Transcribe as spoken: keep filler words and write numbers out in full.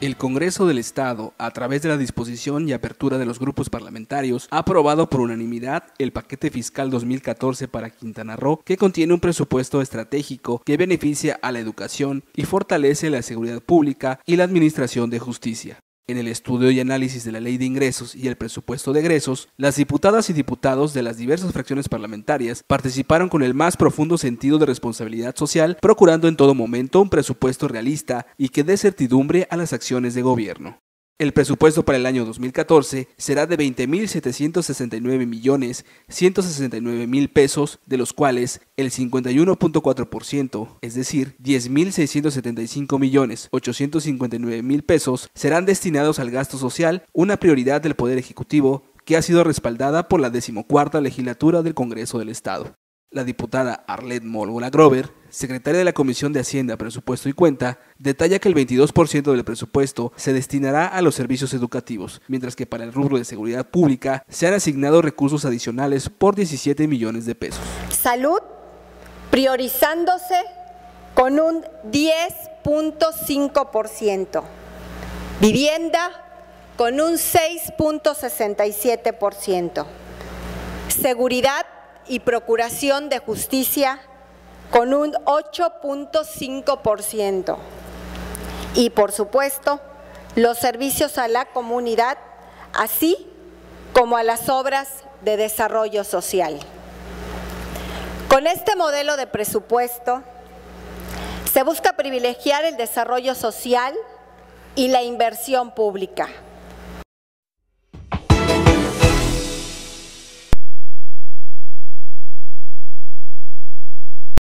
El Congreso del Estado, a través de la disposición y apertura de los grupos parlamentarios, ha aprobado por unanimidad el paquete fiscal dos mil catorce para Quintana Roo, que contiene un presupuesto estratégico que beneficia a la educación y fortalece la seguridad pública y la administración de justicia. En el estudio y análisis de la Ley de Ingresos y el Presupuesto de Egresos, las diputadas y diputados de las diversas fracciones parlamentarias participaron con el más profundo sentido de responsabilidad social, procurando en todo momento un presupuesto realista y que dé certidumbre a las acciones de gobierno. El presupuesto para el año dos mil catorce será de veinte mil setecientos sesenta y nueve millones ciento sesenta y nueve mil pesos, de los cuales el cincuenta y uno punto cuatro por ciento, es decir, diez mil seiscientos setenta y cinco millones ochocientos cincuenta y nueve mil pesos, serán destinados al gasto social, una prioridad del Poder Ejecutivo que ha sido respaldada por la decimocuarta legislatura del Congreso del Estado. La diputada Arlette Mólgola Grover, secretaria de la Comisión de Hacienda, Presupuesto y Cuenta, detalla que el veintidós por ciento del presupuesto se destinará a los servicios educativos, mientras que para el rubro de seguridad pública se han asignado recursos adicionales por diecisiete millones de pesos. Salud, priorizándose con un diez punto cinco por ciento. Vivienda, con un seis punto sesenta y siete por ciento. Seguridad y Procuración de Justicia con un ocho punto cinco por ciento. Y por supuesto, los servicios a la comunidad, así como a las obras de desarrollo social. Con este modelo de presupuesto se busca privilegiar el desarrollo social y la inversión pública.